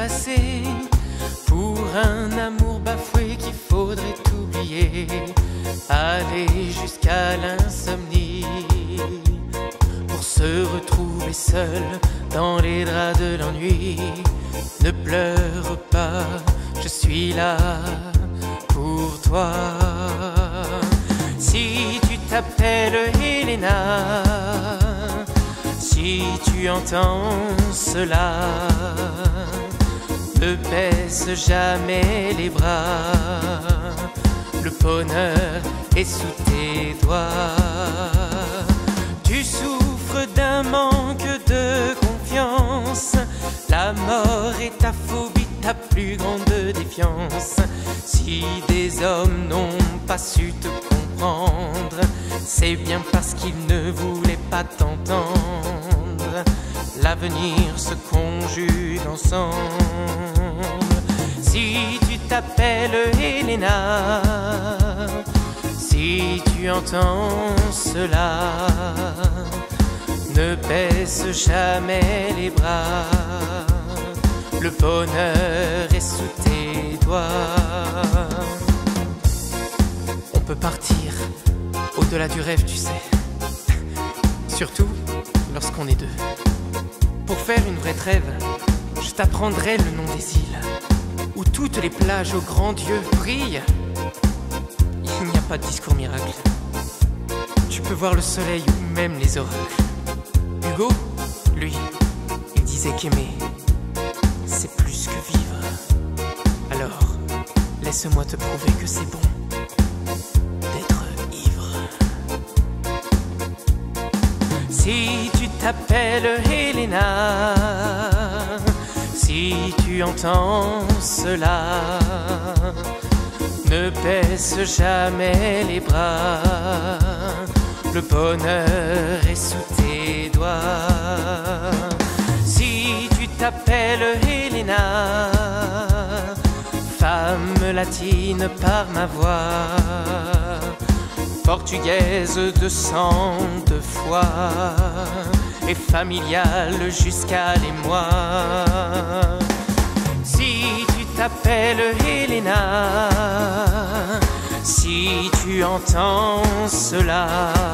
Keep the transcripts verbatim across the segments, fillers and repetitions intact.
passé pour un amour bafoué qu'il faudrait oublier. Aller jusqu'à l'insomnie pour se retrouver seul dans les draps de l'ennui. Ne pleure pas, je suis là pour toi. Si tu t'appelles Helena, si tu entends cela, ne baisse jamais les bras. Le bonheur est sous tes doigts. Tu souffres d'un manque de confiance. La mort est ta phobie, ta plus grande défiance. Si des hommes n'ont pas su te comprendre, c'est bien parce qu'ils ne voulaient pas t'entendre. L'avenir se conjugue ensemble. Si tu t'appelles Helena, si tu entends cela, ne baisse jamais les bras. Le bonheur est sous tes doigts. On peut partir au-delà du rêve, tu sais. Surtout lorsqu'on est deux. Pour faire une vraie trêve, je t'apprendrai le nom des îles où toutes les plages au grand Dieu brillent. Il n'y a pas de discours miracle. Tu peux voir le soleil ou même les oracles. Hugo, lui, il disait qu'aimer, c'est plus que vivre. Alors, laisse-moi te prouver que c'est bon d'être ivre. Si tu t'appelles Helena, si tu entends cela, ne baisse jamais les bras. Le bonheur est sous tes doigts. Si tu t'appelles Helena, femme latine par ma voix, portugaise de sang de foi, et familiale jusqu'à l'émoi. Si tu t'appelles Helena, si tu entends cela,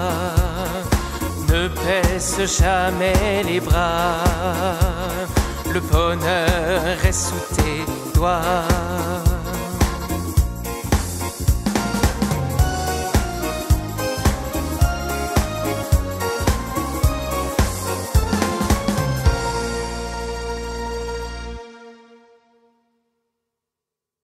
ne baisse jamais les bras. Le bonheur est sous tes doigts.